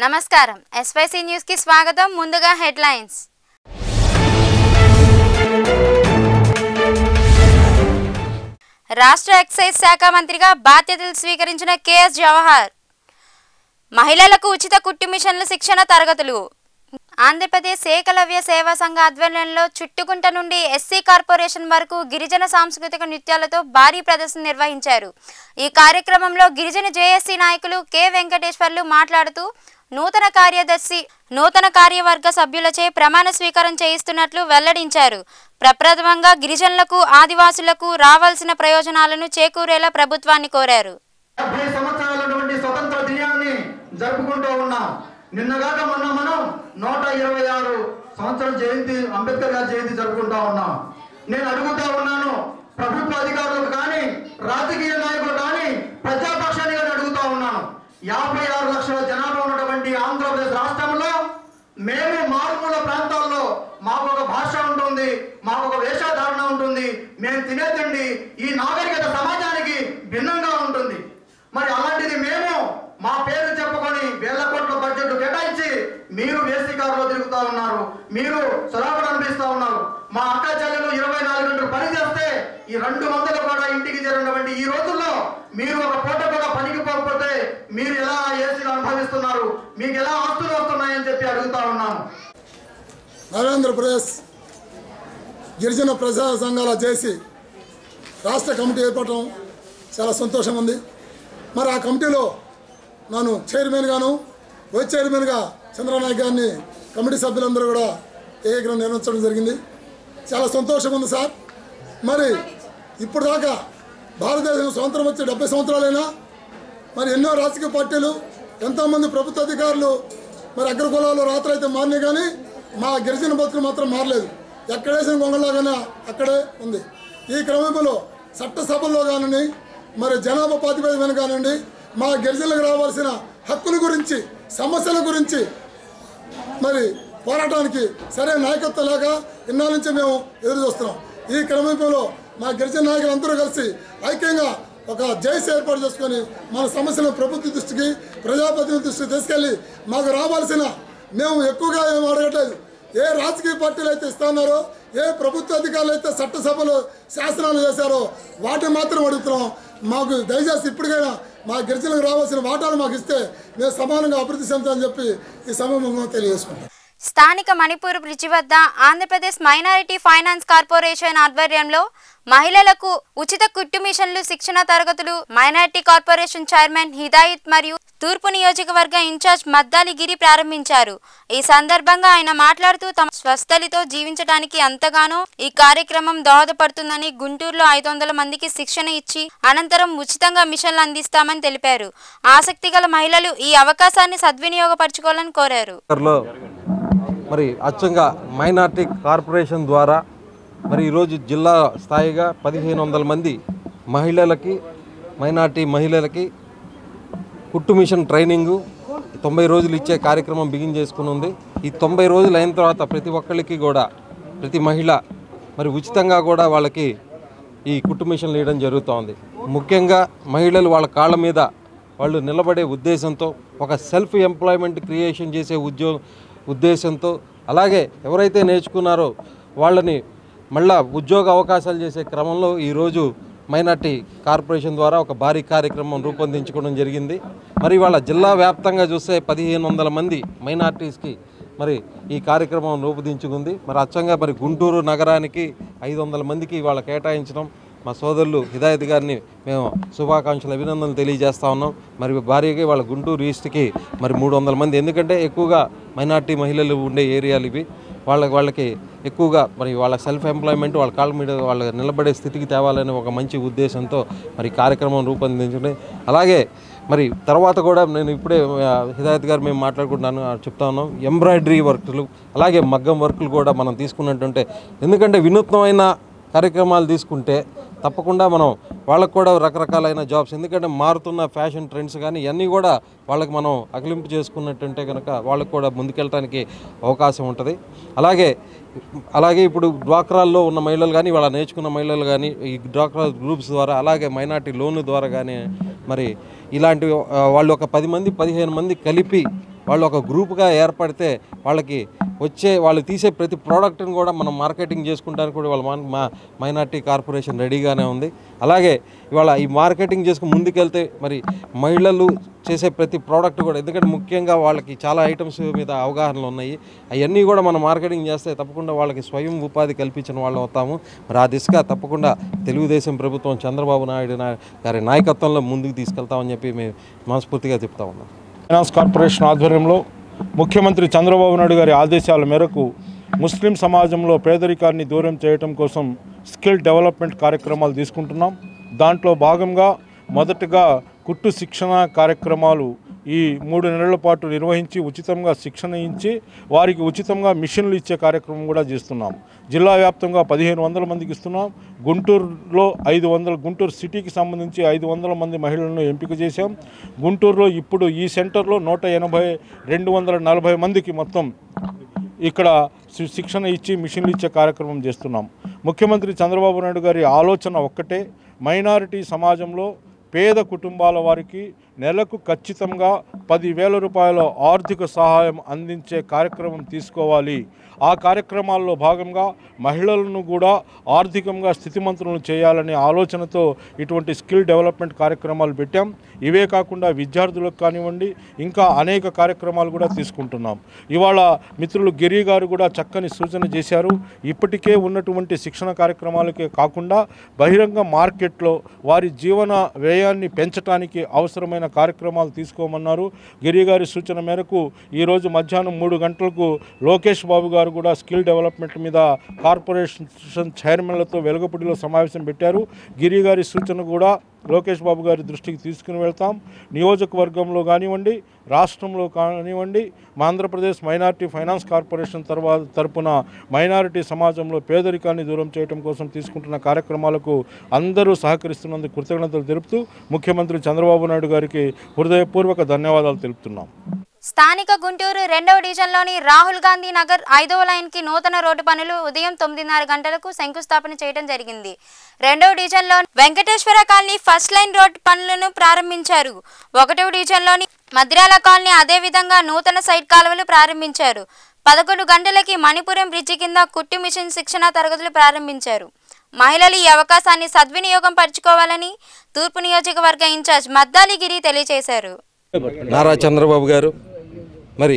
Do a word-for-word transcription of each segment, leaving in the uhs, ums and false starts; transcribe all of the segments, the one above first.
నమస్కారం SYC news కి స్వాగతం ముందుగా హెడ్లైన్స్ రాష్ట్ర ఎక్సైజ్ శాఖ మంత్రిగా బాధ్యతలు స్వీకరించిన కేఎస్ జవహర్ మహిళలకు ఉచిత కుట్టు మిషన్ల శిక్షణ తరగతులు ఆంధ్రప్రదేశ్ ఏకలవ్య సేవా సంఘ ఆధ్వర్యంలో చుట్టుకుంట నుండి ఎస్సీ కార్పొరేషన్ వరకు గిరిజన సాంస్కృతిక నృత్యాలతో భారీ ప్రదర్శన నిర్వహించారు। ఈ కార్యక్రమంలో గిరిజన జేఏసీ నాయకులు కె వెంకటేశ్వర్లు మాట్లాడుతూ నూతన కార్యదర్శి నూతన కార్యవర్గ సభ్యులచే ప్రమాణ స్వీకారం చేయిస్తున్నట్లు వెల్లడించారు। ప్రప్రథమంగా గిరిజనులకు ఆదివాసులకు రావాల్సిన ప్రయోజనాలను చేకూరేలా ప్రభుత్వాన్ని కోరారు। డెబ్బై సంవత్సరాల నుండి స్వతంత్ర దినాన్ని జరుపుకుంటూ ఉన్నాం। నిన్నగాక మొన్న మనం నూట ఇరవై ఆరు సంవత్సరం జయంతి అంబేద్కర్ గారి జయంతి జరుపుకుంటా ఉన్నాం। నేను అడుగుతా ఉన్నాను ప్రభుత్వ అధికారులకు కానీ రాజకీయ నాయకులు కానీ ప్రజాపక్షాన్ని కానీ అడుగుతా ఉన్నాను, యాభై ఆరు లక్షల జనాభా ఉన్నటువంటి ఆంధ్రప్రదేశ్ రాష్ట్రంలో మేము మారుమూల ప్రాంతాల్లో మాకు ఒక భాష ఉంటుంది, మాకు ఒక వేషధారణ ఉంటుంది, మేము తినే తిండి ఈ నాగరికత సమాజానికి భిన్నంగా ఉంటుంది। మరి అలాంటిది మేము మా పేరు చెప్పుకొని వేల కోట్ల బడ్జెట్ కేటాయించి మీరు వేసీ కారులో తిరుగుతా ఉన్నారు, మీరు సురాబులు అనిపిస్తా ఉన్నారు। మా అక్క చెల్లెలు ఇరవై నాలుగు గంటలు పని చేస్తే ఈ రెండు వందలు కూడా ఇంటికి చేరినటువంటి ఈ రోజుల్లో మీరు ఒక పూట కూడా పనికి పోకపోతే మీరు ఎలా ఏసీలు అనుభవిస్తున్నారు, మీకు ఎలా ఆస్తులు వస్తున్నాయని చెప్పి అడుగుతా ఉన్నాను। ఆంధ్రప్రదేశ్ గిరిజన ప్రజా సంఘాల జేసీ రాష్ట్ర కమిటీ ఏర్పడటం చాలా సంతోషంగా ఉంది। మరి ఆ కమిటీలో నేను చైర్మన్గాను వైస్ చైర్మన్గా చంద్రనాయక్ గారిని కమిటీ సభ్యులందరూ కూడా ఏకగ్రహం నిర్వహించడం జరిగింది। చాలా సంతోషంగా ఉంది సార్। మరి ఇప్పుడు దాకా భారతదేశం స్వాతంత్రం వచ్చి డెబ్బై సంవత్సరాలైనా మరి ఎన్నో రాజకీయ పార్టీలు ఎంతోమంది ప్రభుత్వ అధికారులు మరి అగ్రకులాలు రాత్రి అయితే మారినాయి కానీ మా గిరిజన బతుకులు మాత్రం మారలేదు। ఎక్కడేసిన గొంగళలాగానే అక్కడే ఉంది। ఈ క్రమంలో చట్టసభల్లో కానివ్వండి మరి జనాభా ప్రాతిపదికన కానివ్వండి మా గిరిజనులకు రావాల్సిన హక్కుల గురించి సమస్యల గురించి మరి పోరాటానికి సరైన నాయకత్వం లేక ఇన్నాళ్ళ నుంచి మేము ఎదురు చూస్తున్నాం। ఈ క్రమంలో మా గిరిజన నాయకులు అందరూ కలిసి ఐక్యంగా ఒక జేసీ ఏర్పాటు చేసుకొని మన సమస్యలను ప్రభుత్వ దృష్టికి ప్రజాప్రతినిధుల దృష్టికి తీసుకెళ్ళి మాకు రావాల్సిన మేము ఎక్కువగా ఏం అడగట్లేదు, ఏ రాజకీయ పార్టీలు అయితే ఇస్తున్నారో ఏ ప్రభుత్వ అధికారులు అయితే చట్టసభలో శాసనాలు చేశారో వాటిని మాత్రం అడుగుతున్నాం। మాకు దయచేసి ఇప్పటికైనా మా గిరిజనులకు రావాల్సిన వాటాలు మాకు ఇస్తే మేము సమానంగా అభివృద్ధి చెందుతామని చెప్పి ఈ సమయంలో తెలియజేసుకుంటాం। స్థానిక మణిపూర్ బ్రిడ్జి వద్ద ఆంధ్రప్రదేశ్ మైనారిటీ ఫైనాన్స్ కార్పొరేషన్ ఆధ్వర్యంలో మహిళలకు ఉచిత కుట్టు మిషన్లు శిక్షణ తరగతులు మైనారిటీ కార్పొరేషన్ చైర్మన్ హిదాయత్ మరియు తూర్పు నియోజకవర్గ ఇన్ఛార్జ్ మద్దాలిగిరి ప్రారంభించారు। ఈ సందర్భంగా ఆయన మాట్లాడుతూ తమ స్వస్థలితో జీవించడానికి ఎంతగానో ఈ కార్యక్రమం దోహదపడుతుందని గుంటూరులో ఐదు వందల మందికి శిక్షణ ఇచ్చి అనంతరం ఉచితంగా మిషన్లు అందిస్తామని తెలిపారు। ఆసక్తి గల మహిళలు ఈ అవకాశాన్ని సద్వినియోగపరచుకోవాలని కోరారు। మరి అచ్చంగా మైనార్టీ కార్పొరేషన్ ద్వారా మరి ఈరోజు జిల్లా స్థాయిగా పదిహేను వందల మంది మహిళలకి మైనార్టీ మహిళలకి కుట్టు మిషన్ ట్రైనింగు తొంభై రోజులు ఇచ్చే కార్యక్రమం బిగిన్ చేసుకుని ఉంది। ఈ తొంభై రోజులు అయిన తర్వాత ప్రతి ఒక్కరికి కూడా ప్రతి మహిళ మరి ఉచితంగా కూడా వాళ్ళకి ఈ కుట్టు మిషన్లు వేయడం జరుగుతోంది। ముఖ్యంగా మహిళలు వాళ్ళ కాళ్ళ మీద వాళ్ళు నిలబడే ఉద్దేశంతో ఒక సెల్ఫ్ ఎంప్లాయ్మెంట్ క్రియేషన్ చేసే ఉద్యోగ ఉద్దేశంతో అలాగే ఎవరైతే నేర్చుకున్నారో వాళ్ళని మళ్ళా ఉద్యోగ అవకాశాలు చేసే క్రమంలో ఈరోజు మైనార్టీ కార్పొరేషన్ ద్వారా ఒక భారీ కార్యక్రమం రూపొందించుకోవడం జరిగింది। మరి వాళ్ళ జిల్లా వ్యాప్తంగా చూస్తే పదిహేను వందల మంది మైనార్టీస్కి మరి ఈ కార్యక్రమం రూపొందించుకుంది। మరి అచ్చంగా మరి గుంటూరు నగరానికి ఐదు వందల మందికి వాళ్ళ కేటాయించడం మా సోదరులు హిదాయత్ గారిని మేము శుభాకాంక్షలు అభినందనలు తెలియజేస్తా ఉన్నాం। మరి భారీగా వాళ్ళ గుంటూరు ఈస్ట్కి మరి మూడు వందల మంది ఎందుకంటే ఎక్కువగా మైనార్టీ మహిళలు ఉండే ఏరియాలు ఇవి, వాళ్ళ వాళ్ళకి ఎక్కువగా మరి వాళ్ళ సెల్ఫ్ ఎంప్లాయ్మెంట్ వాళ్ళ కాళ్ళ మీద వాళ్ళ నిలబడే స్థితికి తేవాలనే ఒక మంచి ఉద్దేశంతో మరి కార్యక్రమం రూపొందించండి। అలాగే మరి తర్వాత కూడా నేను ఇప్పుడే హిదాయత్ గారు మేము మాట్లాడుకుంటున్నాను చెప్తా ఉన్నాం ఎంబ్రాయిడరీ వర్క్లు అలాగే మగ్గం వర్క్లు కూడా మనం తీసుకున్నట్టుంటే ఎందుకంటే వినూత్నమైన కార్యక్రమాలు తీసుకుంటే తప్పకుండా మనం వాళ్ళకు కూడా రకరకాలైన జాబ్స్ ఎందుకంటే మారుతున్న ఫ్యాషన్ ట్రెండ్స్ కానీ ఇవన్నీ కూడా వాళ్ళకి మనం అకలింపు చేసుకున్నట్టుంటే కనుక వాళ్ళకు కూడా ముందుకెళ్ళడానికి అవకాశం ఉంటుంది। అలాగే అలాగే ఇప్పుడు డ్వాక్రాల్లో ఉన్న మహిళలు కానీ వాళ్ళ నేర్చుకున్న మహిళలు కానీ ఈ డ్వాక్రా గ్రూప్స్ ద్వారా అలాగే మైనార్టీ లోన్ ద్వారా కానీ మరి ఇలాంటి వాళ్ళు ఒక పది మంది పదిహేను మంది కలిపి వాళ్ళు ఒక గ్రూప్గా ఏర్పడితే వాళ్ళకి వచ్చే వాళ్ళు తీసే ప్రతి ప్రోడక్ట్ని కూడా మనం మార్కెటింగ్ చేసుకుంటానికి కూడా వాళ్ళ మా మైనార్టీ కార్పొరేషన్ రెడీగానే ఉంది. అలాగే ఇవాళ ఈ మార్కెటింగ్ చేసుకుని ముందుకెళ్తే మరి మహిళలు చేసే ప్రతి ప్రోడక్ట్ కూడా, ఎందుకంటే ముఖ్యంగా వాళ్ళకి చాలా ఐటమ్స్ మీద అవగాహనలు ఉన్నాయి, అవన్నీ కూడా మనం మార్కెటింగ్ చేస్తే తప్పకుండా వాళ్ళకి స్వయం ఉపాధి కల్పించిన వాళ్ళు అవుతాము. మరి ఆ దిశగా తప్పకుండా తెలుగుదేశం ప్రభుత్వం చంద్రబాబు నాయుడు గారి నాయకత్వంలో ముందుకు తీసుకెళ్తామని చెప్పి మేము మనస్ఫూర్తిగా చెప్తా ఉన్నాం. ఫైనాన్స్ కార్పొరేషన్ ఆధ్వర్యంలో ముఖ్యమంత్రి చంద్రబాబు నాయుడు గారి ఆదేశాల మేరకు ముస్లిం సమాజంలో పేదరికాన్ని దూరం చేయడం కోసం స్కిల్ డెవలప్మెంట్ కార్యక్రమాలు తీసుకుంటున్నాం. దాంట్లో భాగంగా మొదటగా కుట్టు శిక్షణ కార్యక్రమాలు ఈ మూడు నెలల పాటు నిర్వహించి ఉచితంగా శిక్షణ ఇచ్చి వారికి ఉచితంగా మిషన్లు ఇచ్చే కార్యక్రమం కూడా చేస్తున్నాం. జిల్లా వ్యాప్తంగా పదిహేను వందల మందికి ఇస్తున్నాం. గుంటూరులో ఐదు వందల గుంటూరు సిటీకి సంబంధించి ఐదు వందల మంది మహిళలను ఎంపిక చేశాం. గుంటూరులో ఇప్పుడు ఈ సెంటర్లో నూట ఎనభై రెండు వందల నలభై మందికి మొత్తం ఇక్కడ శిక్షణ ఇచ్చి మిషన్లు ఇచ్చే కార్యక్రమం చేస్తున్నాం. ముఖ్యమంత్రి చంద్రబాబు నాయుడు గారి ఆలోచన ఒక్కటే, మైనారిటీ సమాజంలో పేద కుటుంబాల వారికి నెలకు ఖచ్చితంగా పదివేల రూపాయల ఆర్థిక సహాయం అందించే కార్యక్రమం తీసుకోవాలి. ఆ కార్యక్రమాల్లో భాగంగా మహిళలను కూడా ఆర్థికంగా స్థితిమంతులను చేయాలనే ఆలోచనతో ఇటువంటి స్కిల్ డెవలప్మెంట్ కార్యక్రమాలు పెట్టాం. ఇవే కాకుండా విద్యార్థులకు కానివ్వండి, ఇంకా అనేక కార్యక్రమాలు కూడా తీసుకుంటున్నాం. ఇవాళ మిత్రులు గిరి గారు కూడా చక్కని సూచన చేశారు. ఇప్పటికే ఉన్నటువంటి శిక్షణ కార్యక్రమాలకే కాకుండా బహిరంగ మార్కెట్లో వారి జీవన వ్యయాన్ని పెంచడానికి అవసరమైన కార్యక్రమాలు తీసుకోమన్నారు. గిరి గారి సూచన మేరకు ఈరోజు మధ్యాహ్నం మూడు గంటలకు లోకేష్ బాబు గారు కూడా స్కిల్ డెవలప్మెంట్ మీద కార్పొరేషన్ చైర్మన్లతో వెలగపూడిలో సమావేశం పెట్టారు. గిరి గారి సూచన కూడా లోకేష్ బాబు గారి దృష్టికి తీసుకుని వెళ్తాం. నియోజకవర్గంలో కానివ్వండి, రాష్ట్రంలో కానివ్వండి, మా ఆంధ్రప్రదేశ్ మైనార్టీ ఫైనాన్స్ కార్పొరేషన్ తర్వాత తరపున మైనారిటీ సమాజంలో పేదరికాన్ని దూరం చేయడం కోసం తీసుకుంటున్న కార్యక్రమాలకు అందరూ సహకరిస్తున్నందుకు కృతజ్ఞతలు తెలుపుతూ ముఖ్యమంత్రి చంద్రబాబు నాయుడు గారికి హృదయపూర్వక ధన్యవాదాలు తెలుపుతున్నాం. స్థానిక గుంటూరు రెండవ డివిజన్లోని రాహుల్ గాంధీ నగర్ ఐదవ లైన్కి నూతన రోడ్డు పనులు ఉదయం తొమ్మిదిన్నర గంటలకు శంకుస్థాపన చేయడం జరిగింది. రెండవ డివిజన్లో Venkateswara colony first line road పనులను ప్రారంభించారు. ఒకటవ డివిజన్లోని మద్రాల కాలనీ అదేవిధంగా నూతన సైడ్ కాలువలు ప్రారంభించారు. పదకొండు గంటలకి మణిపురం బ్రిడ్జి కింద కుట్టు మిషన్ శిక్షణ తరగతులు ప్రారంభించారు. మహిళలు ఈ అవకాశాన్ని సద్వినియోగం పరచుకోవాలని తూర్పు నియోజకవర్గ ఇన్ఛార్జ్ మద్దాలిగిరి తెలియజేశారు. నారా చంద్రబాబు గారు మరి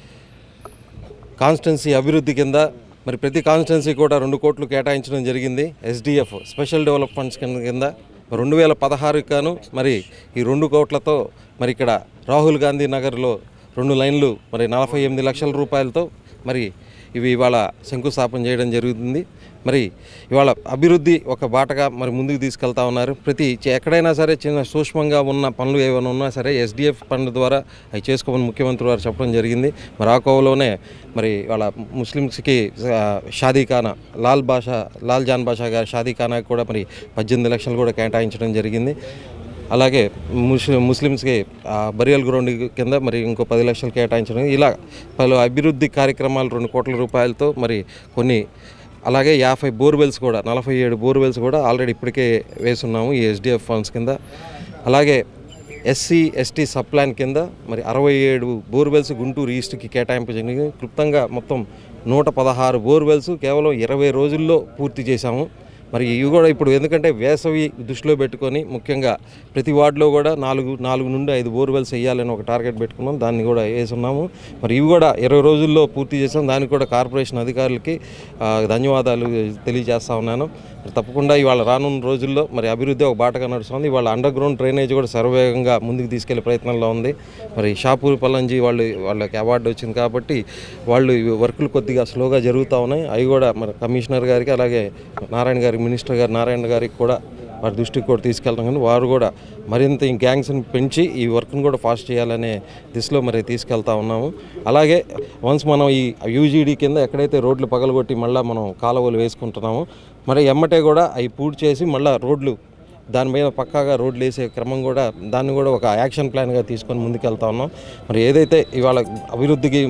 కాన్స్టిట్యున్సీ అభివృద్ధి కింద మరి ప్రతి కాన్స్టిట్యున్సీ కూడా రెండు కోట్లు కేటాయించడం జరిగింది. ఎస్డిఎఫ్ స్పెషల్ డెవలప్ ఫండ్స్ కింద రెండు వేల పదహారుకి గాను మరి ఈ రెండు కోట్లతో మరి ఇక్కడ రాహుల్ గాంధీ నగర్లో రెండు లైన్లు మరి నలభై ఎనిమిది లక్షల రూపాయలతో మరి ఇవి ఇవాళ శంకుస్థాపన చేయడం జరుగుతుంది. మరి ఇవాళ అభివృద్ధి ఒక బాటగా మరి ముందుకు తీసుకెళ్తా ఉన్నారు. ప్రతి ఎక్కడైనా సరే చిన్న సూక్ష్మంగా ఉన్న పనులు ఏమైనా ఉన్నా సరే ఎస్డిఎఫ్ ఫండ్ ద్వారా అవి చేసుకోమని ముఖ్యమంత్రి వారు చెప్పడం జరిగింది. మరి ఆ కోవలోనే మరి వాళ్ళ ముస్లిమ్స్కి షాదీఖానా లాల్ బాషా లాల్ జాన్ బాషా గారి షాదీఖానాకి కూడా మరి పద్దెనిమిది లక్షలు కూడా కేటాయించడం జరిగింది. అలాగే ముస్లిం ముస్లిమ్స్కి బరియల్ గ్రౌండ్ కింద మరి ఇంకో పది లక్షలు కేటాయించడం, ఇలా పలు అభివృద్ధి కార్యక్రమాలు రెండు కోట్ల రూపాయలతో మరి కొన్ని, అలాగే యాభై బోర్వెల్స్ కూడా నలభై ఏడు బోర్వెల్స్ కూడా ఆల్రెడీ ఇప్పటికే వేసున్నాము ఈ ఎస్డిఎఫ్ ఫండ్స్ కింద. అలాగే ఎస్సీ ఎస్టీ సబ్ ప్లాన్ కింద మరి అరవై ఏడు బోర్వెల్స్ గుంటూరు ఈస్ట్కి కేటాయింపు జరిగింది. క్లుప్తంగా మొత్తం నూట పదహారు బోర్వెల్స్ కేవలం ఇరవై రోజుల్లో పూర్తి చేశాము. మరి ఇవి కూడా ఇప్పుడు ఎందుకంటే వేసవి దృష్టిలో పెట్టుకొని ముఖ్యంగా ప్రతి వార్డులో కూడా నాలుగు నాలుగు నుండి ఐదు బోర్వెల్స్ వేయాలని ఒక టార్గెట్ పెట్టుకున్నాం. దాన్ని కూడా వేసున్నాము. మరి ఇవి కూడా ఇరవై రోజుల్లో పూర్తి చేసాం. దానికి కూడా కార్పొరేషన్ అధికారులకి ధన్యవాదాలు తెలియజేస్తా ఉన్నాను. తప్పకుండా ఇవాళ రానున్న రోజుల్లో మరి అభివృద్ధి ఒక బాటగా నడుస్తుంది. ఇవాళ అండర్ గ్రౌండ్ డ్రైనేజ్ కూడా సర్వేగంగా ముందుకు తీసుకెళ్లే ప్రయత్నంలో ఉంది. మరి షాపూర్ పల్లంజీ వాళ్ళు వాళ్ళకి అవార్డు వచ్చింది కాబట్టి వాళ్ళు వర్కులు కొద్దిగా స్లోగా జరుగుతూ ఉన్నాయి. అవి కూడా మరి కమిషనర్ గారికి అలాగే నారాయణ గారికి మినిస్టర్ గారు నారాయణ గారికి కూడా వారి దృష్టికి కూడా తీసుకెళ్తాం. కానీ వారు కూడా మరింత ఈ గ్యాంగ్స్ని పెంచి ఈ వర్క్ను కూడా ఫాస్ట్ చేయాలనే దిశలో మరి తీసుకెళ్తా ఉన్నాము. అలాగే వన్స్ మనం ఈ యూజీడీ కింద ఎక్కడైతే రోడ్లు పగలగొట్టి మళ్ళీ మనం కాలువలు వేసుకుంటున్నామో మరి ఎమ్మటే కూడా అవి పూర్తి చేసి మళ్ళీ రోడ్లు దాని మీద పక్కాగా రోడ్లు వేసే క్రమం కూడా దాన్ని కూడా ఒక యాక్షన్ ప్లాన్గా తీసుకొని ముందుకెళ్తా ఉన్నాం. మరి ఏదైతే ఇవాళ అభివృద్ధికి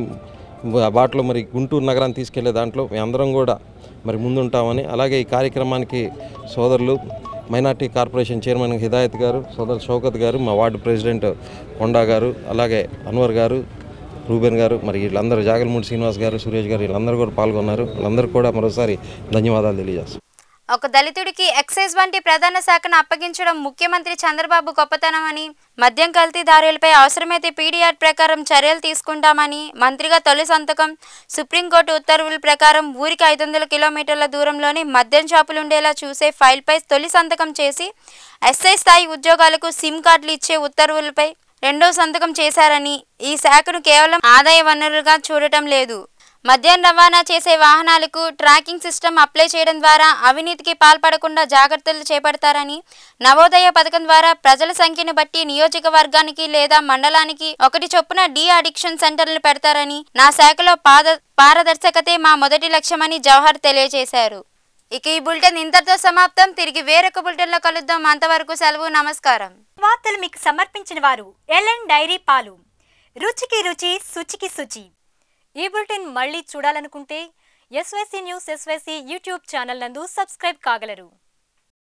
బాటలో మరి గుంటూరు నగరాన్ని తీసుకెళ్లే దాంట్లో మేము అందరం కూడా మరి ముందుంటామని, అలాగే ఈ కార్యక్రమానికి సోదరులు మైనార్టీ కార్పొరేషన్ చైర్మన్ హిదాయత్ గారు, సోదరు షౌకత్ గారు, మా వార్డు ప్రెసిడెంట్ కొండా గారు, అలాగే అన్వర్ గారు, రూబెన్ గారు, మరి వీళ్ళందరూ జాగలమూడి శ్రీనివాస్ గారు, సురేష్ గారు వీళ్ళందరూ కూడా పాల్గొన్నారు. వీళ్ళందరూ కూడా మరోసారి ధన్యవాదాలు తెలియజేస్తాం. ఒక దళితుడికి ఎక్సైజ్ వంటి ప్రధాన శాఖను అప్పగించడం ముఖ్యమంత్రి చంద్రబాబు గొప్పతనమని, మద్యం కల్తీదారులపై అవసరమైతే పీడీఆర్ ప్రకారం చర్యలు తీసుకుంటామని మంత్రిగా తొలి సంతకం. సుప్రీంకోర్టు ఉత్తర్వుల ప్రకారం ఊరికి ఐదు వందల కిలోమీటర్ల దూరంలోని మద్యం షాపులుండేలా చూసే ఫైల్పై తొలి సంతకం చేసి ఎస్ఐ స్థాయి ఉద్యోగాలకు సిమ్ కార్డులు ఇచ్చే ఉత్తర్వులపై రెండో సంతకం చేశారని, ఈ శాఖను కేవలం ఆదాయ వనరుగా చూడటం లేదు, మద్యం రవాణా చేసే వాహనాలకు ట్రాకింగ్ సిస్టమ్ అప్లై చేయడం ద్వారా అవినీతికి పాల్పడకుండా జాగ్రత్తలు చేపడతారని, నవోదయ పథకం ద్వారా ప్రజల సంఖ్యను బట్టి నియోజకవర్గానికి లేదా మండలానికి ఒకటి చొప్పున డీ అడిక్షన్ సెంటర్లు పెడతారని, నా శాఖలో పాద పారదర్శకతే మా మొదటి లక్ష్యమని జవహర్ తెలియజేశారు. ఇక ఈ బులెటిన్ ఇంతటితో సమాప్తం. తిరిగి వేరొక బులెటిన్లో కలుద్దాం. అంతవరకు సెలవు, నమస్కారం. వార్తలు మీకు సమర్పించిన వారు ఎల్ఎన్ డైరీ పాలు, రుచికి రుచి, శుచికి శుచి. ఈ బులెటిన్ మళ్ళీ చూడాలనుకుంటే SYC news SYC YouTube channel నందు సబ్స్క్రైబ్ కాగలరు.